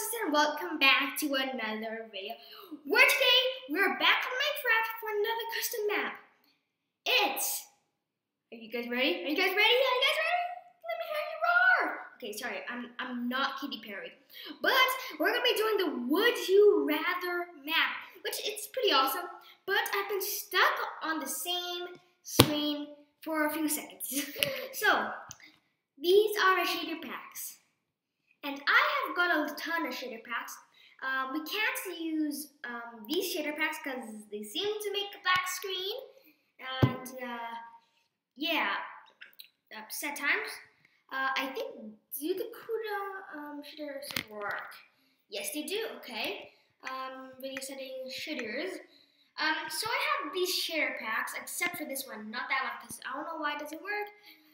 and welcome back to another video. Where today we're back on Minecraft for another custom map. Are you guys ready? Are you guys ready? Let me hear you roar. Okay, sorry, I'm not Katy Perry, but we're gonna be doing the Would You Rather map, which it's pretty awesome. But I've been stuck on the same screen for a few seconds. So these are the shader packs. And I have got a ton of shader packs. We can't use these shader packs because they seem to make a black screen. And yeah, set times. I think, do the CUDA shaders work? Yes, they do, okay. Video settings, shaders. So I have these shader packs, except for this one, not that one, because I don't know why it doesn't work.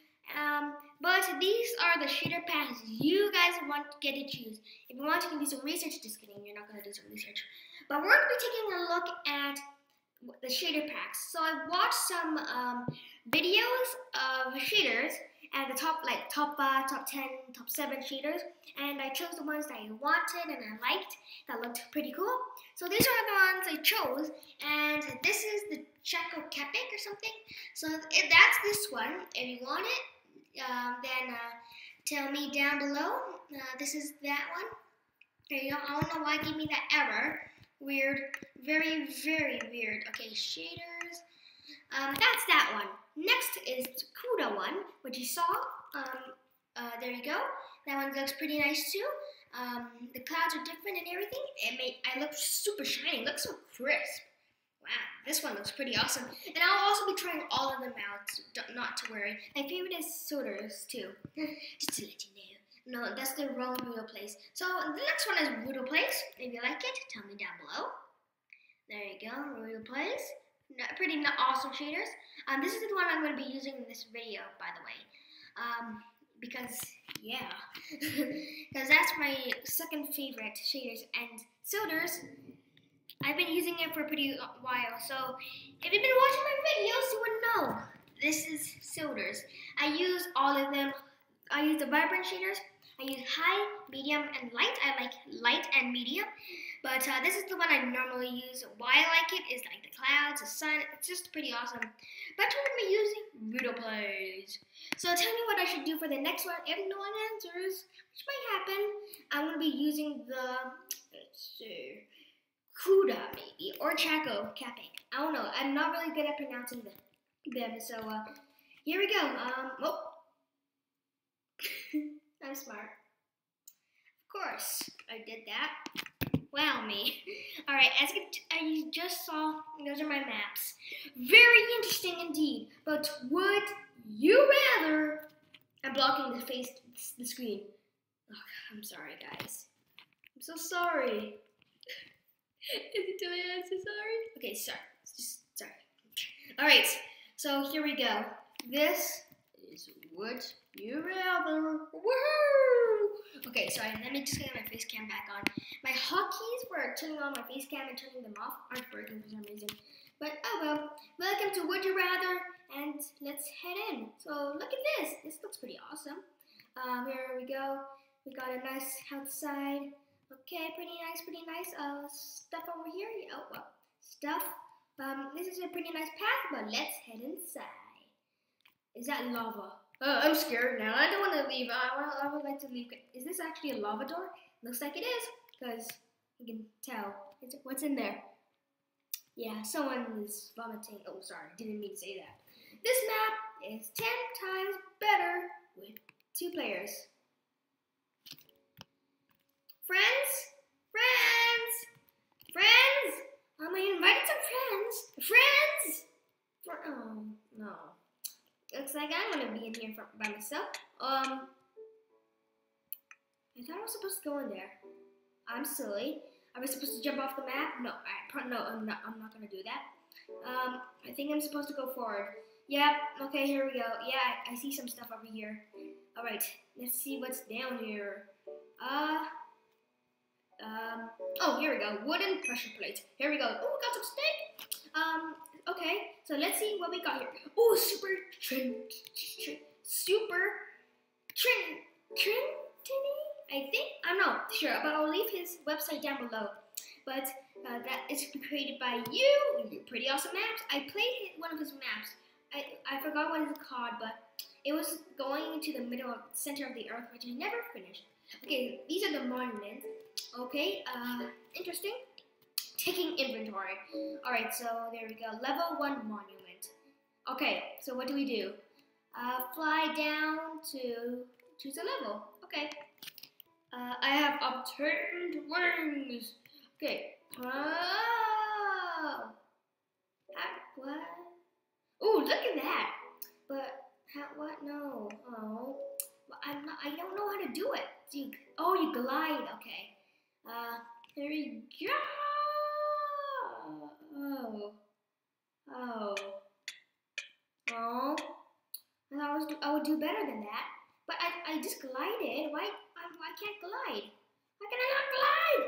But these are the shader packs you guys get to choose. If you want, you can do some research. Just kidding, you're not going to do some research. But we're going to be taking a look at the shader packs. So I've watched some videos of shaders and the top 5, top 10, top 7 shaders, and I chose the ones that I wanted and I liked that looked pretty cool. So these are the ones I chose, and this is the Chaco Capic or something. So if that's this one, if you want it, then tell me down below. This is that one. There you go. I don't know why it gave me that error. Weird. Very, very weird. Okay, shaders. That's that one. Next is CUDA one, which you saw. There you go. That one looks pretty nice too. The clouds are different and everything. I look super shiny. It looks so crisp. Wow, this one looks pretty awesome. And I'll also be trying all of them out, so not to worry. My favorite is Sodas too, just to let you know. No, that's the wrong Voodoo Place. So the next one is Voodoo Place. If you like it, tell me down below. There you go, Voodoo Place. Pretty awesome shaders. This is the one I'm going to be using in this video, by the way. Because, yeah. Because that's my second favorite shaders. And Sodas, I've been using it for a pretty while, so if you've been watching my videos, you would know. This is Sodas. I use all of them. I use the vibrant shaders. I use high, medium, and light. I like light and medium, but this is the one I normally use. Why I like it is like the clouds, the sun. It's just pretty awesome. But we're going to be using Voodoo Plays. So tell me what I should do for the next one. If no one answers, which might happen, I'm going to be using the, let's see, CUDA maybe, or Chaco Capic. I don't know. I'm not really good at pronouncing them. So here we go. I'm smart. Of course, I did that. Wow, me. Alright, as you just saw, those are my maps. Very interesting indeed. But would you rather... I'm blocking the screen. Oh, I'm sorry, guys. I'm so sorry. I'm so sorry. Okay, sorry. Sorry. Alright, so here we go. This is Would You Rather. Woohoo! Okay, sorry, let me just get my face cam back on. My hotkeys for turning on my face cam and turning them off aren't working for some reason. But oh well. Welcome to Would You Rather, and let's head in. So look at this. This looks pretty awesome. Here we go. We got a nice outside. Okay, pretty nice. Stuff over here. Oh, well, stuff. This is a pretty nice path, but let's head inside. Is that lava? Oh, I'm scared now. I don't want to leave. I would like to leave. Is this actually a lava door? Looks like it is, because you can tell. What's in there? Yeah, someone is vomiting. Oh, sorry. Didn't mean to say that. This map is 10 times better with 2 players. Friends? I invited some friends. Oh, no. Looks like I'm gonna be in here by myself. I thought I was supposed to go in there. I'm silly. Are we supposed to jump off the map? No, I'm not gonna do that. I think I'm supposed to go forward. Yep, okay, here we go. Yeah, I see some stuff over here. Alright, let's see what's down here. Oh, here we go. Wooden pressure plate. Here we go. Oh, we got some steak. Okay, so let's see what we got here. Oh, super Trinity. I I think, I'm not sure, but I'll leave his website down below. But that is created by you. Pretty awesome maps. I played one of his maps. I forgot what it's called, but it was going into the middle of center of the earth, which I never finished. Okay, these are the monuments. Okay, interesting. Taking inventory. Alright, so there we go. Level 1 monument. Okay, so what do we do? Fly down to choose a level. Okay. I have upturned wings. Okay. Oh. What? Ooh, look at that. But what? No. Oh. I don't know how to do it. You glide. Okay. There we go. Oh. I would do better than that. But I just glided. Why can't glide? Why can I not glide?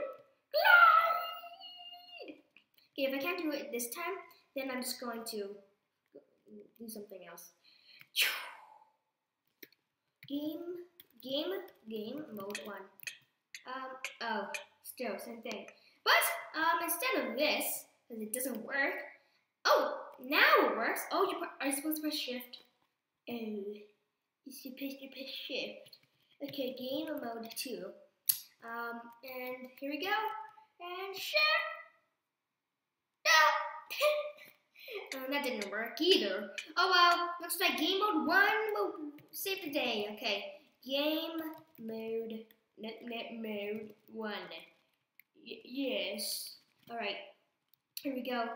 Glide! Okay, if I can't do it this time, then I'm just going to do something else. Game mode 1. Oh, still same thing. But instead of this, because it doesn't work. Oh, now it works. Oh, are you supposed to press shift? Oh, you're supposed to press shift. Okay, game mode 2. And here we go. And shift. No. That didn't work either. Oh well, looks like game mode 1 will save the day. Okay, game mode mode 1. Yes. All right. Here we go.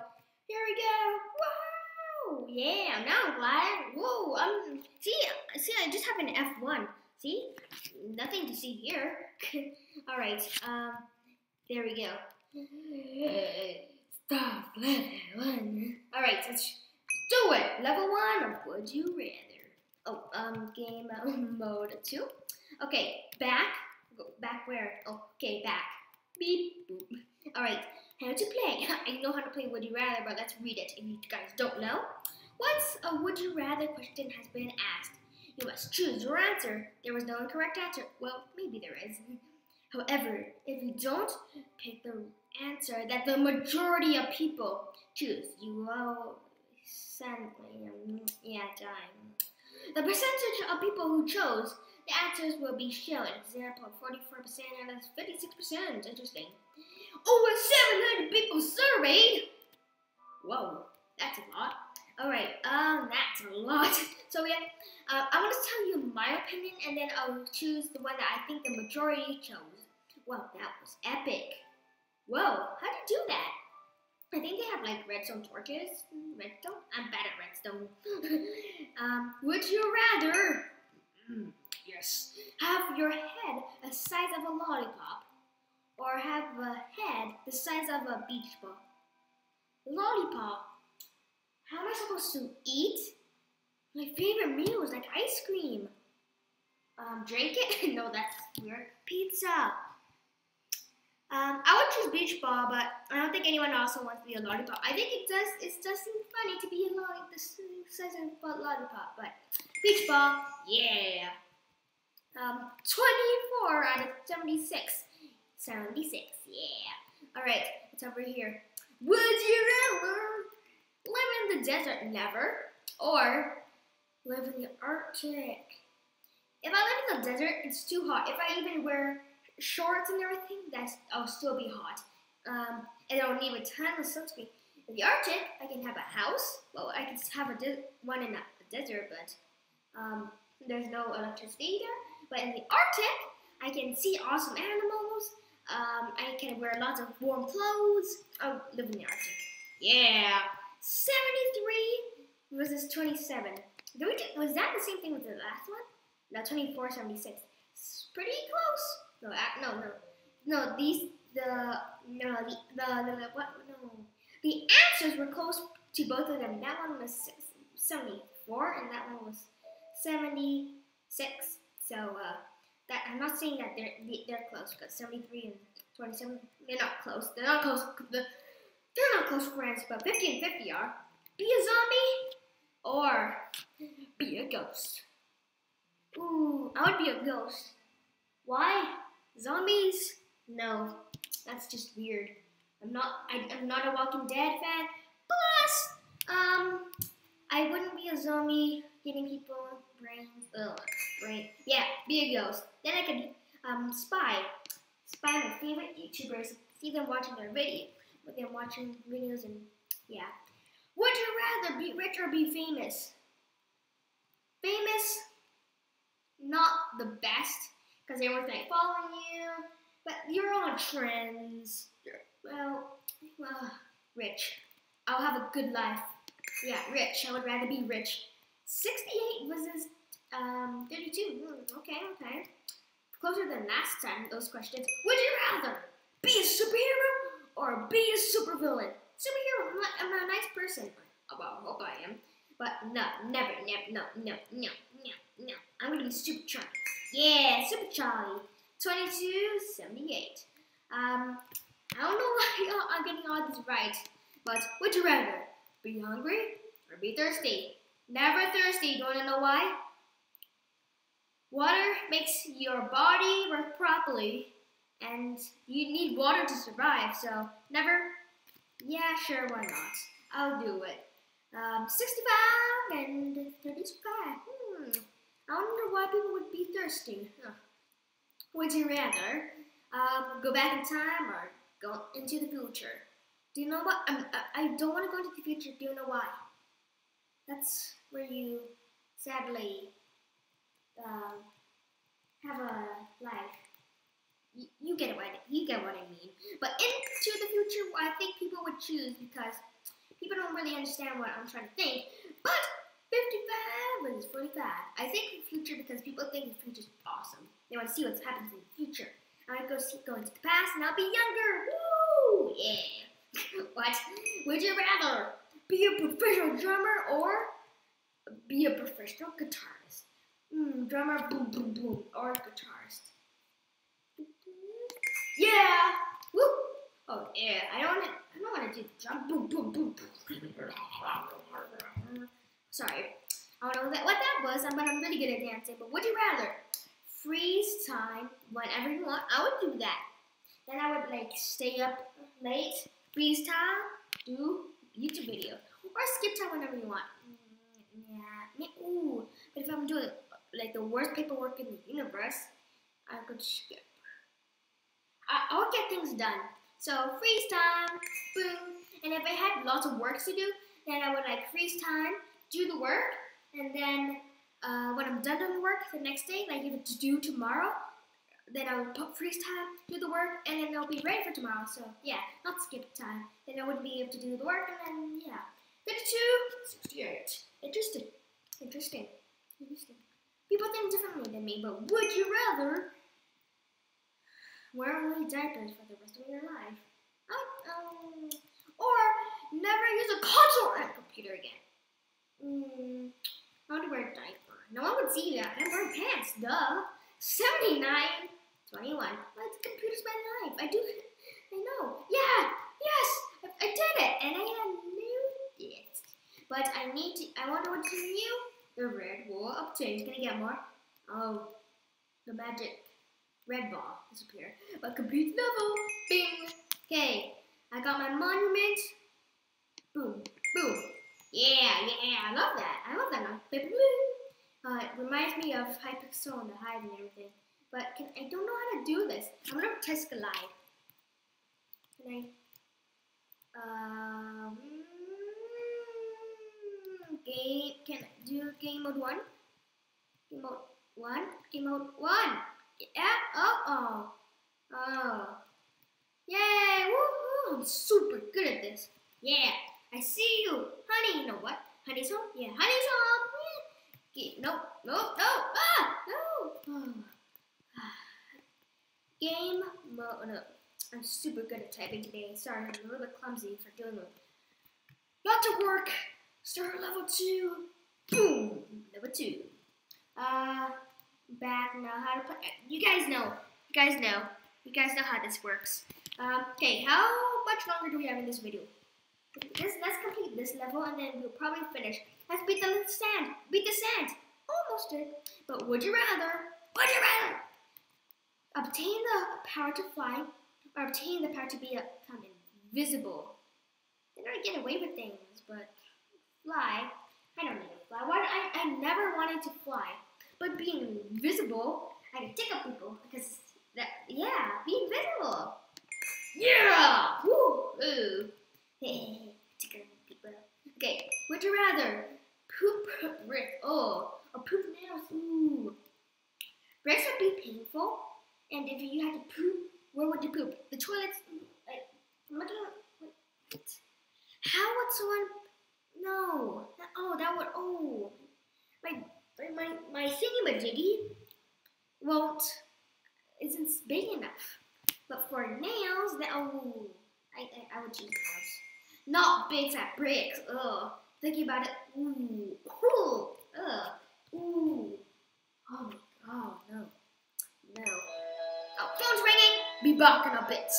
Wow. Yeah. Now I'm glad. Whoa. See. I just have an F1. See? Nothing to see here. All right. There we go. Stop level 1. All right. Let's do it. Level 1 of Would You Rather. Oh. Game mode 2. Okay. Back. Go back where? Okay. Back. Beep. Boop. All right. How to play. I know how to play Would You Rather, but let's read it if you guys don't know. Once a Would You Rather question has been asked, you must choose your answer. There was no incorrect answer. Well, maybe there is. However, if you don't pick the answer that the majority of people choose, you will die. The percentage of people who chose the answers will be shown. Example, 44% and 56%. Interesting. Over 700 people surveyed. Whoa, that's a lot. Alright, that's a lot. So yeah, I want to tell you my opinion, and then I'll choose the one that I think the majority chose. Wow, that was epic. Whoa, how'd you do that? I think they have like redstone torches. Redstone? I'm bad at redstone. Would you rather, yes, have your head the size of a lollipop, or have a head the size of a beach ball? Lollipop. How am I supposed to eat? My favorite meal is like ice cream. Drink it? No, that's weird. Pizza. I would choose beach ball, but I don't think anyone also wants to be a lollipop. I think it does seem funny to be a lollipop, the size of a lollipop, but beach ball, yeah. 24 out of 76. 76, yeah. Alright, it's over here. Would you rather live in the desert never, or live in the Arctic? If I live in the desert, it's too hot. If I even wear shorts and everything, I'll still be hot. And I'll need a ton of sunscreen. In the Arctic, I can have a house. Well, I can have one in the desert, but there's no electricity there. But in the Arctic, I can see awesome animals. I can wear lots of warm clothes. I'll live in the Arctic. Yeah. 73 versus 27. Was that the same thing with the last one? No, 24, 76. It's pretty close. The answers were close to both of them. That one was 74, and that one was 76. So that I'm not saying that they're close, because 73 and 27, they're not close. They're not close friends, but 50 and 50 are. Be a zombie or be a ghost. Ooh, I would be a ghost. Why? Zombies? No, that's just weird. I'm not a Walking Dead fan. Plus, I wouldn't be a zombie giving people brains. Ugh, brain. Yeah, be a ghost. Then I could spy my favorite YouTubers, see them watching their video, with them watching videos, and yeah. Would you rather be rich or be famous? Famous, not the best, because everyone's like following you, but you're on trends. Well, rich. I'll have a good life. Yeah, rich. I would rather be rich. 68 versus 32. Okay. Closer than last time, those questions. Would you rather be a superhero or be a supervillain? Superhero, I'm a nice person. Well, I hope I am. But no, never, no. I'm gonna be Super Charlie. Yeah, Super Charlie. 2278. I don't know why I'm getting all this right, but would you rather be hungry or be thirsty? Never thirsty. You wanna know why? Water makes your body work properly, and you need water to survive, so never. Yeah, sure, why not? I'll do it. 65 and 35. I wonder why people would be thirsty. Huh. Would you rather go back in time or go into the future? Do you know what? I don't want to go into the future. Do you know why? That's where you sadly have a life. You get what I mean. But into the future, I think people would choose because people don't really understand what I'm trying to think. But 55 versus 45. I think the future because people think the future is awesome. They want to see what happens in the future. I go into the past and I'll be younger. Woo! Yeah. What? Would you rather be a professional drummer or be a professional guitarist? Drummer, boom, boom, boom, or guitarist. Yeah. Woo. Oh yeah. I don't want to do the drum. Boom, boom, boom, boom. Sorry. I don't know what that was, but I'm really good at dancing. But would you rather freeze time whenever you want? I would do that. Then I would like stay up late, freeze time, do YouTube video, or skip time whenever you want. Yeah. Ooh. But if I'm doing like the worst paperwork in the universe, I could skip. I'll get things done. So freeze time, boom. And if I had lots of work to do, then I would like freeze time, do the work, and then when I'm done doing the work the next day, like if it's due tomorrow, then I would put freeze time, do the work, and then I'll be ready for tomorrow. So yeah, not skip time. Then I wouldn't be able to do the work, and then yeah. 32, 68. Interesting. People think differently than me, but would you rather wear only diapers for the rest of your life? Or never use a console or a computer again? I want to wear a diaper. No one would see that. I'm wearing pants, duh. 79, 21. But computer's my life. I know. Yeah, yes, I did it. And I had new it. But I want to continue the red wall up to. He's gonna get more. Oh, the magic red ball disappeared. But complete level. Bing. Okay, I got my monument. Boom, boom. Yeah, I love that. It reminds me of Hypixel and the Hive and everything. But I don't know how to do this. I'm gonna test Glide. Can I? Can I do game mode 1? Game mode 1? Game mode 1! Yeah, oh. Yay, woohoo! I'm super good at this. Yeah, I see you. Honey, you know what? Honey's home? Yeah, honey's home. Yeah. No. No. Game mode, no. I'm super good at typing today. Sorry, I'm a little bit clumsy for doing it. Lots of work. Start level 2. Boom. Level 2. Back now. How to play? You guys know how this works. Okay, how much longer do we have in this video? Let's complete this level and then we'll probably finish. Let's beat the sand. Beat the sand. Almost did. But would you rather? obtain the power to fly, or obtain the power to become invisible. Then I get away with things, but fly, I don't need to fly. I never wanted to fly, but being invisible, I can tickle people because be invisible. Yeah, woo, ooh, tickle people. Okay, would you rather poop bricks? Oh, or poop nails? Ooh, bricks would be painful, and if you had to poop, where would you poop? The toilets. Like, how would someone? No. That would. Oh, my thingy-majiggy isn't big enough. But for nails, I would choose nails. Not big fat bricks. Ugh. Thinking about it. Ooh. Ooh. Ugh. Ooh. Oh my. Oh no. No. Oh, phone's ringing. Be back in a bit.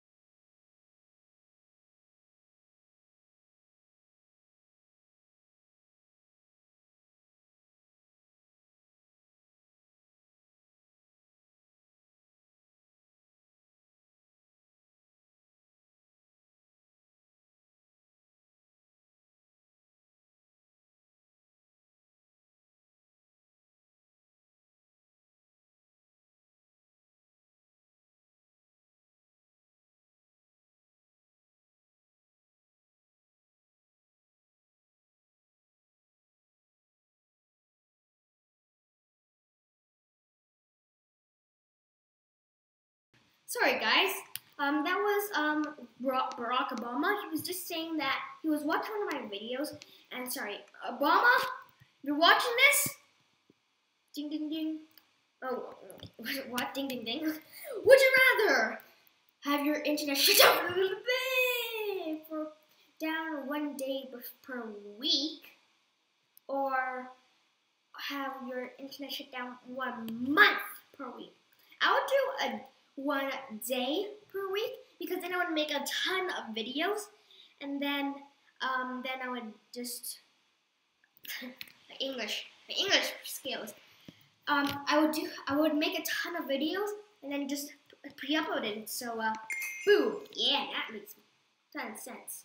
Sorry, guys. That was Barack Obama. He was just saying that he was watching one of my videos. And sorry, Obama, you're watching this? Ding ding ding. Oh, what? Ding ding ding. Would you rather have your internet shut down for down 1 day per week, or have your internet shut down 1 month per week? I would do a 1 day per week because then I would make a ton of videos, and then I would just my English skills. I would make a ton of videos and then just pre-upload it. So boom, yeah, that makes a ton of sense.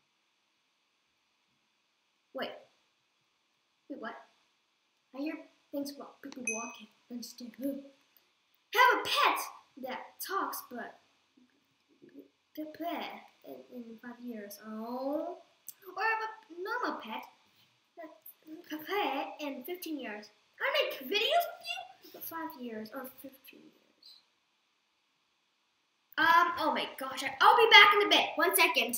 Wait, what? I hear things about people walking. Understand? Have a pet that talks, but the pet in 5 years. Oh, or have a normal pet that pet in 15 years. I make videos with you for 5 years or 15 years. Oh my gosh, I'll be back in a bit. 1 second.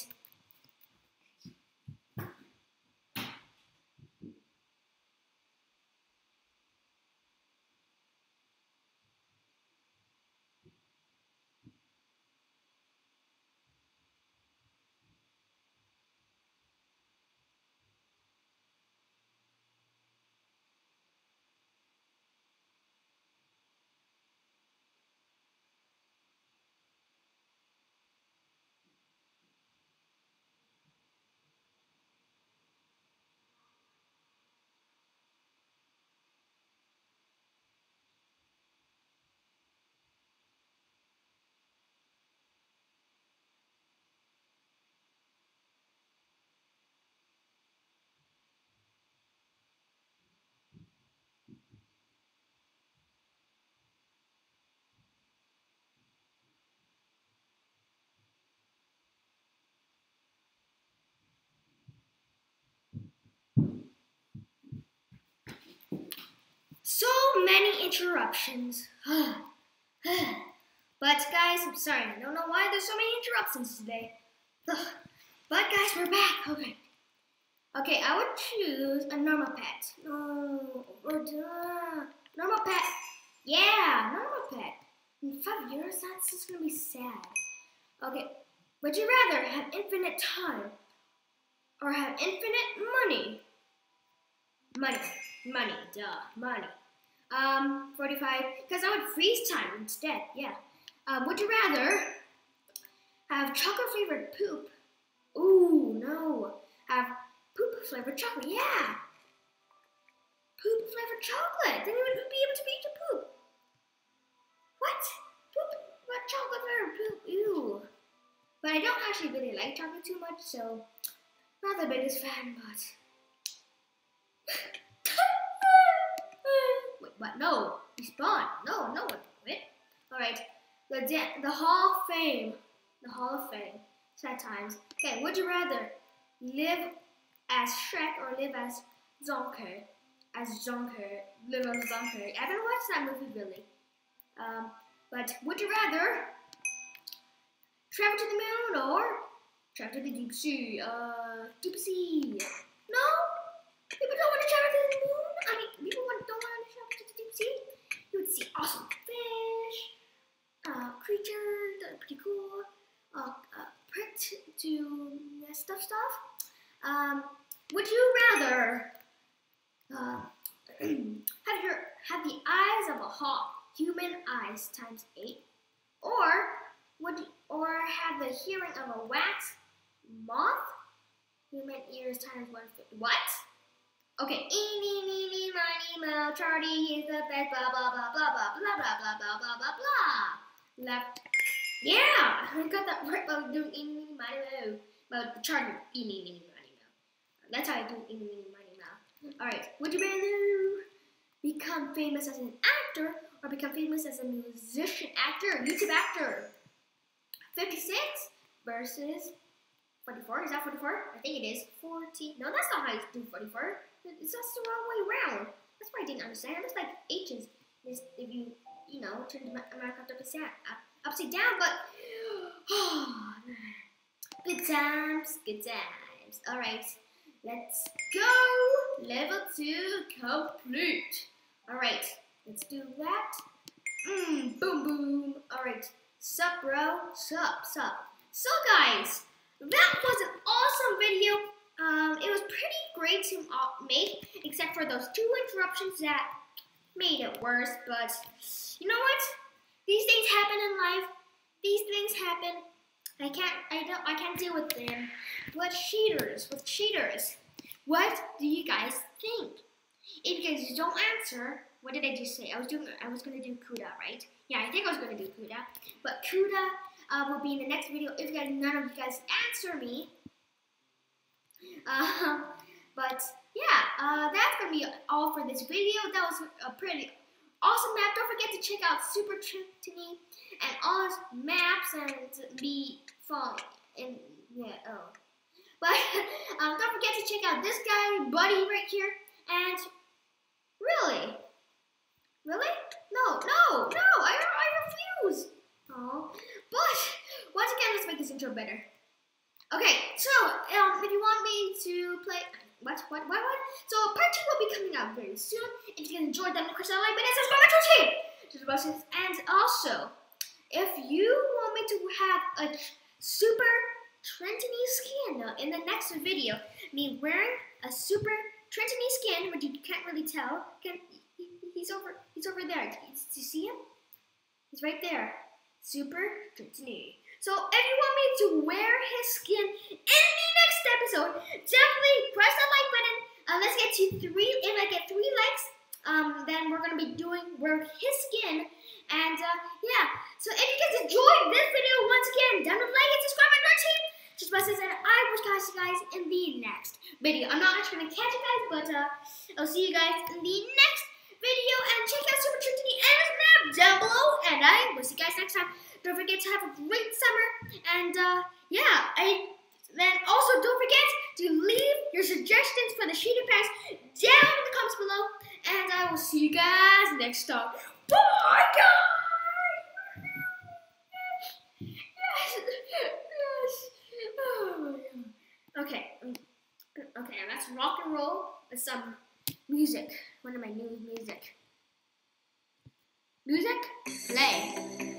So many interruptions. But guys, I'm sorry. I don't know why there's so many interruptions today. But guys, we're back. Okay, I would choose a normal pet. No, normal pet. Yeah, normal pet. In 5 years, that's just gonna be sad. Okay, would you rather have infinite time or have infinite money? Money, duh, money. 45, because I would freeze time instead, yeah. Would you rather have chocolate flavored poop? Ooh, no. Have poop flavored chocolate, yeah. Poop flavored chocolate, then you would be able to eat your poop. What? I don't actually really like chocolate too much, so not the biggest fan, but wait, what? No, respawn. No, no one quit. All right, the Hall of Fame. The Hall of Fame. Sad times. Okay, would you rather live as Shrek or live as Zonker? Live as Zonker. I haven't watched that movie really. But would you rather travel to the moon or travel to the deep sea? Deep sea. No, people don't want to travel to the moon. I mean, people don't want to travel to the deep sea. You would see awesome fish, creatures that are pretty cool. Print to stuff. Would you rather have the eyes of a hawk, human eyes times 8, or have the hearing of a wax moth, human ears times 150? What? Okay. Eeny, meeny, miny, moe, Charlie is the best. Blah blah blah blah blah blah blah blah blah blah blah blah. Left. Yeah, I got that right by doing eeny, meeny, miny, moe. But Charlie, eeny, meeny, miny, moe. That's how I do eeny, meeny, miny, moe. All right. Would you rather become famous as an actor or become famous as a musician, YouTube actor? 56 versus 44. Is that 44? I think it is. 40. No, that's not how you do 44. It's just the wrong way around. That's why I didn't understand. It's like H's. If you turn the America upside down. But good times. All right, let's go. Level 2 complete. All right, let's do that. Boom, boom. All right, sup, bro? Sup. So, guys, that was an awesome video. It was pretty great to make, except for those 2 interruptions that made it worse. But you know what? These things happen in life. These things happen. I can't deal with them. With cheaters. What do you guys think? If you guys don't answer, what did I just say? I was gonna do Kuda, right? Yeah, I think I was gonna do Kuda. But Kuda will be in the next video if none of you guys answer me. But yeah, that's gonna be all for this video. That was a pretty awesome map. Don't forget to check out Super Trintini and all his maps and be fun. And but don't forget to check out this guy, Buddy, right here. And really? No, I refuse. Oh, but once again, let's make this intro better. Okay, so if you want me to play, what? So part 2 will be coming out very soon. If you enjoyed that, of course, like button and subscribe to the channel. And also, if you want me to have a Super Trintini skin in the next video, me wearing a Super Trintini skin, but you can't really tell. He's over there. Do you see him? He's right there. Super Trintini. So if you want me to wear his skin in the next episode, definitely press that like button. Let's get to 3. If I get 3 likes, then we're gonna be wear his skin. And yeah. So if you guys enjoyed this video, once again, download, like, and subscribe to our team. Just by saying that I will catch you guys in the next video. I'm not actually gonna catch you guys, but I'll see you guys in the next video. And check out Super Trintini and his map down below. And I will see you guys next time. Don't forget to have a great summer. And yeah, then also don't forget to leave your suggestions for the Cheater Packs down in the comments below. And I will see you guys next time. Bye, guys. Yes. Oh, okay, let's rock and roll with some music. One of my new music. Play.